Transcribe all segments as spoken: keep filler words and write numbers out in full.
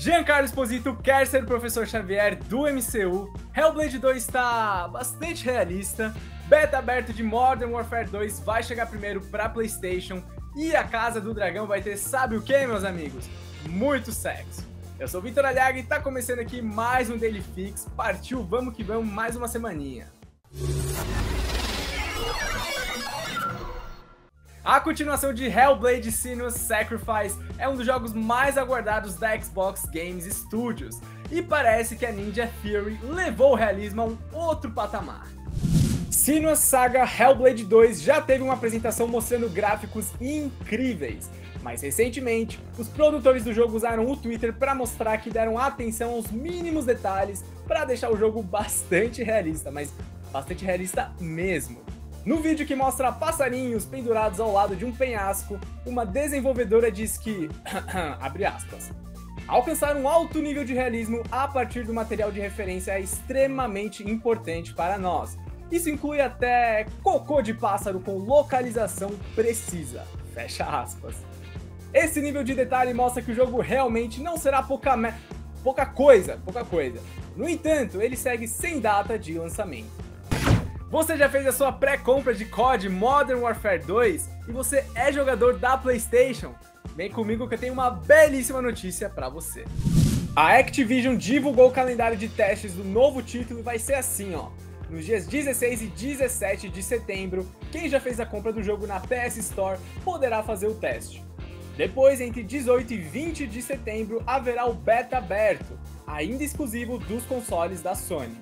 Giancarlo Esposito quer ser o professor Xavier do M C U, Hellblade dois está bastante realista, beta aberto de Modern Warfare dois vai chegar primeiro para PlayStation e a Casa do Dragão vai ter sabe o que, meus amigos? Muito sexo. Eu sou o Vitor Aliaga e tá começando aqui mais um Daily Fix, partiu, vamos que vamos, mais uma semaninha. A continuação de Hellblade: Senua's Sacrifice é um dos jogos mais aguardados da Xbox Games Studios e parece que a Ninja Theory levou o realismo a um outro patamar. Senua's Saga Hellblade dois já teve uma apresentação mostrando gráficos incríveis, mas recentemente os produtores do jogo usaram o Twitter para mostrar que deram atenção aos mínimos detalhes para deixar o jogo bastante realista, mas bastante realista mesmo. No vídeo que mostra passarinhos pendurados ao lado de um penhasco, uma desenvolvedora diz que, abre aspas, alcançar um alto nível de realismo a partir do material de referência é extremamente importante para nós. Isso inclui até cocô de pássaro com localização precisa, fecha aspas. Esse nível de detalhe mostra que o jogo realmente não será pouca, me... pouca coisa, pouca coisa. No entanto, ele segue sem data de lançamento. Você já fez a sua pré-compra de C O D Modern Warfare dois e você é jogador da PlayStation? Vem comigo que eu tenho uma belíssima notícia para você. A Activision divulgou o calendário de testes do novo título e vai ser assim, ó. Nos dias dezesseis e dezessete de setembro, quem já fez a compra do jogo na P S Store poderá fazer o teste. Depois, entre dezoito e vinte de setembro, haverá o beta aberto, ainda exclusivo dos consoles da Sony.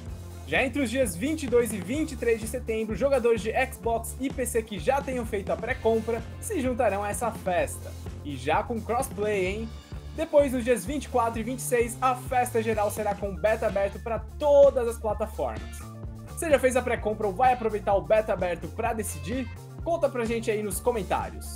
Já entre os dias vinte e dois e vinte e três de setembro, jogadores de Xbox e P C que já tenham feito a pré-compra se juntarão a essa festa. E já com crossplay, hein? Depois, nos dias vinte e quatro e vinte e seis, a festa geral será com beta aberto para todas as plataformas. Você já fez a pré-compra ou vai aproveitar o beta aberto para decidir? Conta pra gente aí nos comentários.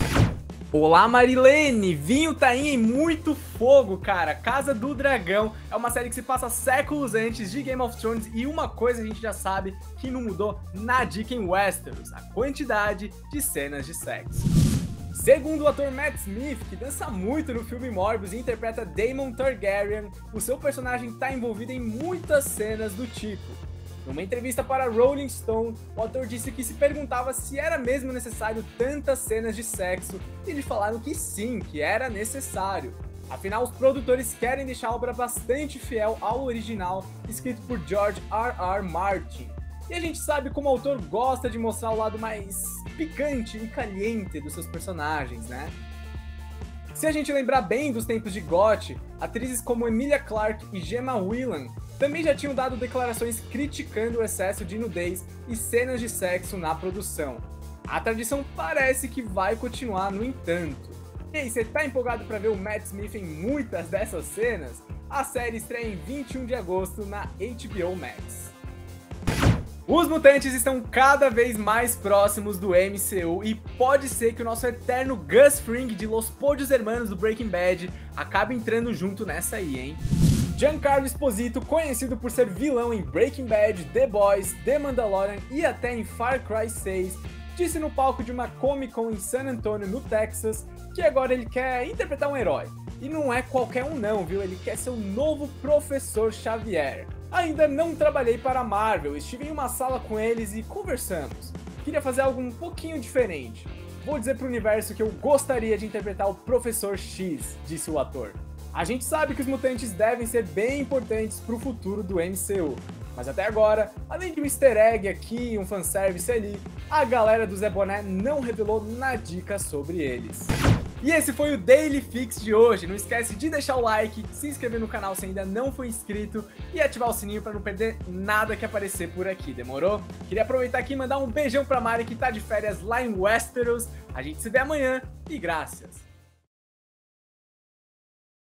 Olá Marilene, vinho tá em muito fogo, cara. Casa do Dragão é uma série que se passa séculos antes de Game of Thrones e uma coisa a gente já sabe que não mudou na dica em Westeros, a quantidade de cenas de sexo. Segundo o ator Matt Smith, que dança muito no filme Morbius e interpreta Daemon Targaryen, o seu personagem está envolvido em muitas cenas do tipo. Numa entrevista para Rolling Stone, o ator disse que se perguntava se era mesmo necessário tantas cenas de sexo, e eles falaram que sim, que era necessário. Afinal, os produtores querem deixar a obra bastante fiel ao original, escrito por George R R Martin. E a gente sabe como o autor gosta de mostrar o lado mais picante e caliente dos seus personagens, né? Se a gente lembrar bem dos tempos de G O T, atrizes como Emilia Clarke e Gemma Whelan também já tinham dado declarações criticando o excesso de nudez e cenas de sexo na produção. A tradição parece que vai continuar, no entanto. E aí, você tá empolgado para ver o Matt Smith em muitas dessas cenas? A série estreia em vinte e um de agosto na H B O Max. Os mutantes estão cada vez mais próximos do M C U e pode ser que o nosso eterno Gus Fring de Los Pollos Hermanos do Breaking Bad acabe entrando junto nessa aí, hein? Giancarlo Esposito, conhecido por ser vilão em Breaking Bad, The Boys, The Mandalorian e até em Far Cry seis, disse no palco de uma Comic Con em San Antonio, no Texas, que agora ele quer interpretar um herói. E não é qualquer um não, viu? Ele quer ser o novo professor Xavier. Ainda não trabalhei para a Marvel, estive em uma sala com eles e conversamos. Queria fazer algo um pouquinho diferente. Vou dizer pro universo que eu gostaria de interpretar o Professor X, disse o ator. A gente sabe que os mutantes devem ser bem importantes pro futuro do M C U, mas até agora, além de um easter egg aqui e um fanservice ali, a galera do Zé Boné não revelou nadica sobre eles. E esse foi o Daily Fix de hoje. Não esquece de deixar o like, se inscrever no canal se ainda não for inscrito e ativar o sininho para não perder nada que aparecer por aqui, demorou? Queria aproveitar aqui e mandar um beijão pra Mari que tá de férias lá em Westeros. A gente se vê amanhã e graças!